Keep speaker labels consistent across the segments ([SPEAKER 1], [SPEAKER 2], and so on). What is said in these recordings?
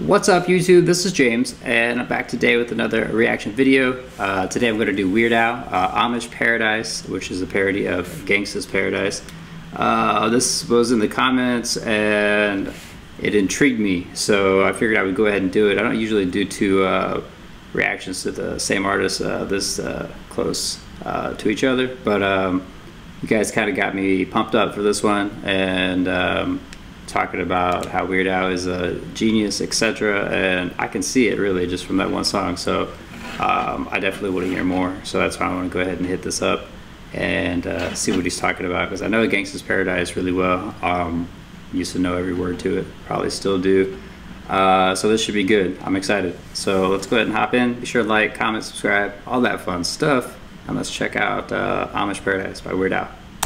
[SPEAKER 1] What's up YouTube, this is James and I'm back today with another reaction video. Today I'm going to do Weird Al, Amish Paradise, which is a parody of Gangsta's Paradise. This was in the comments and it intrigued me, so I figured I would go ahead and do it. I don't usually do two reactions to the same artist this close to each other, but you guys kind of got me pumped up for this one, and talking about how Weird Al is a genius, etc. And I can see it really just from that one song, so I definitely want to hear more. So that's why I want to go ahead and hit this up and see what he's talking about, because I know Gangsta's Paradise really well. Used to know every word to it, probably still do. So this should be good. I'm excited. So let's go ahead and hop in. Be sure to like, comment, subscribe, all that fun stuff. And let's check out Amish Paradise by Weird Al.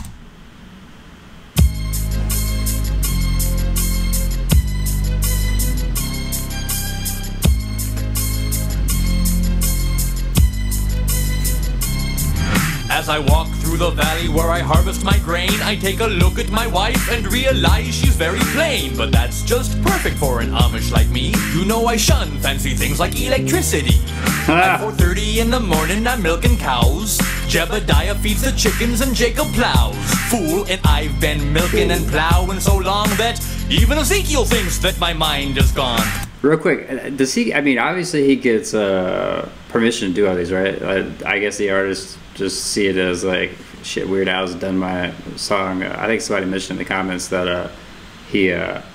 [SPEAKER 2] As I walk through the valley where I harvest my grain, I take a look at my wife and realize she's very plain. But that's just perfect for an Amish like me. You know I shun fancy things like electricity. At 4:30 in the morning I'm milking cows. Jebediah feeds the chickens and Jacob plows. Fool, and I've been milking and plowing so long that even Ezekiel thinks that my mind is gone.
[SPEAKER 1] Real quick, does he, I mean, obviously he gets permission to do all these, right? I guess the artists just see it as like, shit, Weird Al's done my song. I think somebody mentioned in the comments that he,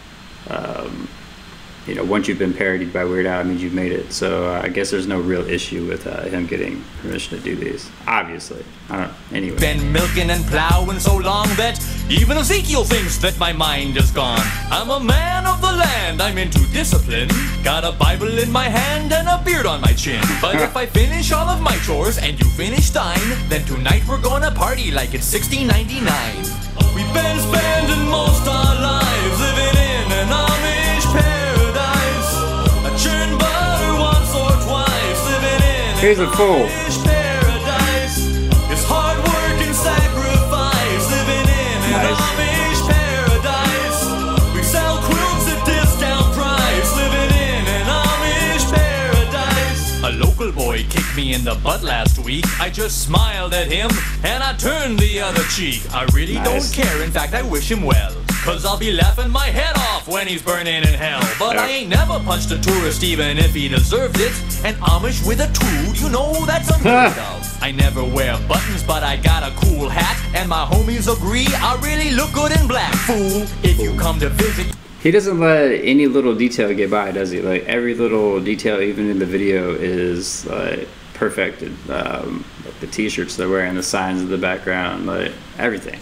[SPEAKER 1] you know, once you've been parodied by Weird Al, it means you've made it. So I guess there's no real issue with him getting permission to do these, obviously. I don't know, anyway.
[SPEAKER 2] Been milking and plowing so long that even Ezekiel thinks that my mind is gone. I'm a man of the land, I'm into discipline. Got a Bible in my hand and a beard on my chin. But if I finish all of my chores and you finish thine, then tonight we're gonna party like it's 1699. We've been spending most our lives living in an Amish paradise. I churn butter once or twice, living in
[SPEAKER 1] Here's a fool.
[SPEAKER 2] Amish paradise. It's hard work and sacrifice, living in an Amish paradise. We sell quilts at discount price, living in an Amish paradise. A local boy kicked me in the butt last week. I just smiled at him and I turned the other cheek. I really don't care, in fact I wish him well, cause I'll be laughing my head off when he's burning in hell. But I ain't never punched a tourist even if he deserved it. And Amish with a tool, you know that's unheard of. I never wear buttons but I got a cool hat, and my homies agree I really look good in black. Fool, if you come to visit.
[SPEAKER 1] He doesn't let any little detail get by, does he? Like every little detail, even in the video, is like perfected. Like the t-shirts they're wearing, the signs in the background, like everything.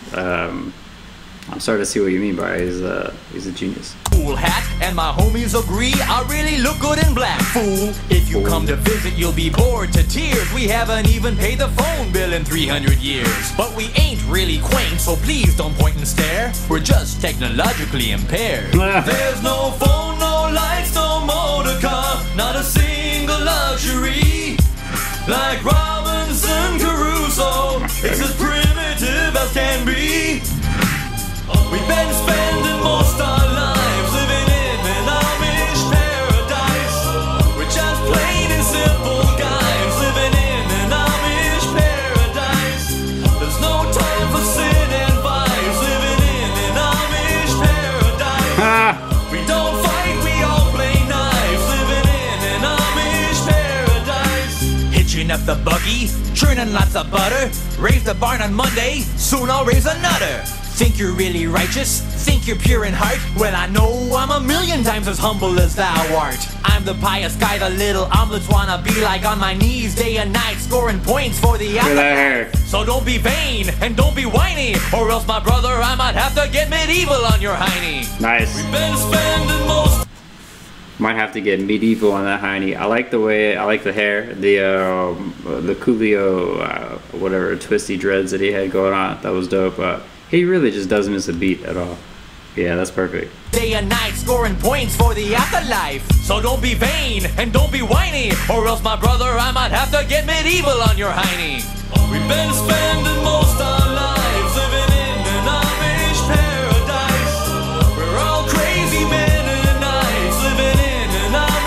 [SPEAKER 1] I'm starting to see what you mean by he's a genius.
[SPEAKER 2] Cool hat, and my homies agree I really look good in black. Fool, if you come to visit you'll be bored to tears. We haven't even paid the phone bill in 300 years. But we ain't really quaint, so please don't point and stare. We're just technologically impaired. There's no phone, no lights, no motor car, not a single luxury. Like Robinson Crusoe, it's as primitive as can be. We've been spending most our lives living in an Amish paradise. We're just plain and simple guys living in an Amish paradise. There's no time for sin and vice living in an Amish paradise. We don't fight, we all play knives living in an Amish paradise. Hitching up the buggy, churning lots of butter. Raise the barn on Monday, soon I'll raise another. Think you're really righteous? Think you're pure in heart? Well, I know I'm a million times as humble as thou art. I'm the pious guy the little omelets wanna be like, on my knees day and night scoring points for the afterlife. So don't be vain and don't be whiny, or else my brother I might have to get medieval on your hiney.
[SPEAKER 1] Nice.
[SPEAKER 2] We've been spending most.
[SPEAKER 1] Might have to get medieval on that hiney. I like the way, I like the hair, the Coolio, whatever twisty dreads that he had going on. That was dope. He really just doesn't miss a beat at all. Yeah, that's perfect.
[SPEAKER 2] Day and night scoring points for the afterlife. So don't be vain and don't be whiny, or else my brother I might have to get medieval on your hiney. We've been spending most our lives living in an Amish paradise. We're all crazy men and nights living in an Amish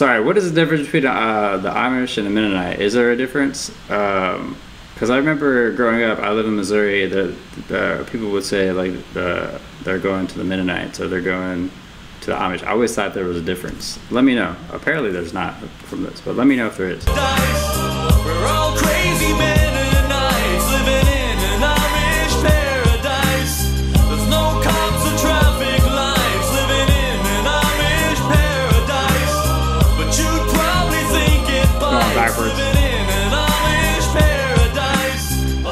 [SPEAKER 1] Sorry, what is the difference between the Amish and the Mennonite? Is there a difference? Because I remember growing up, I live in Missouri, the people would say like they're going to the Mennonites or they're going to the Amish. I always thought there was a difference. Let me know. Apparently there's not from this, but let me know if there is.
[SPEAKER 2] We're all crazy Mennonites living in an Amish paradise. There's no cops or traffic lights living in an Amish paradise. But you'd probably think it bites living in an Amish paradise.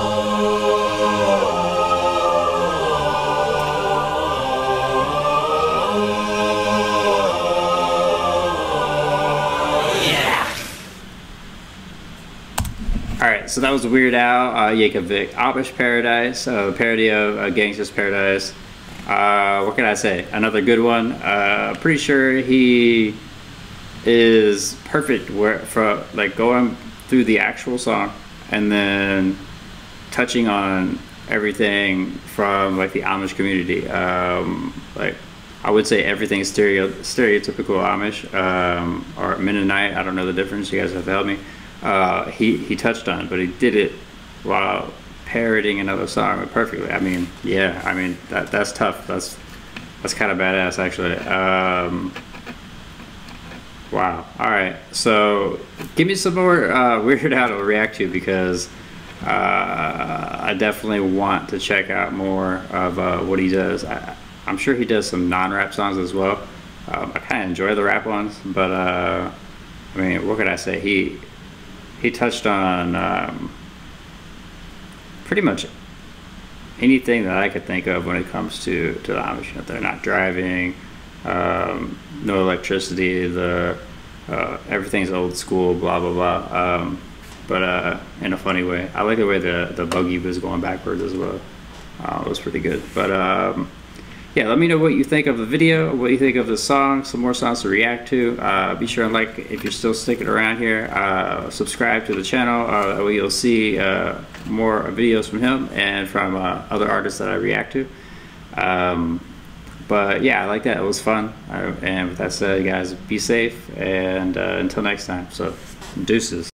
[SPEAKER 1] Alright, so that was Weird Al, Yankovic, Amish Paradise, the parody of Gangsta's Paradise. What can I say? Another good one. Pretty sure he is perfect for like going through the actual song and then touching on everything from like the Amish community. Like I would say everything stereotypical Amish or Mennonite. I don't know the difference. You guys have to help me. He touched on it, but he did it while parodying another song perfectly. I mean, yeah, I mean that's tough. That's kind of badass, actually. Wow. All right, so give me some more Weird Al to react to, because I definitely want to check out more of what he does. I'm sure he does some non-rap songs as well. I kind of enjoy the rap ones, but I mean, what could I say? He touched on pretty much anything that I could think of when it comes to the Amish. You know, they're not driving, no electricity, everything's old school, blah blah blah. But in a funny way. I like the way the buggy was going backwards as well. It was pretty good. But yeah, let me know what you think of the video, what you think of the song, some more songs to react to. Be sure and like if you're still sticking around here. Subscribe to the channel, that way you'll see more videos from him and from other artists that I react to. But yeah, I like that. It was fun. And with that said, guys, be safe, and until next time. So, deuces.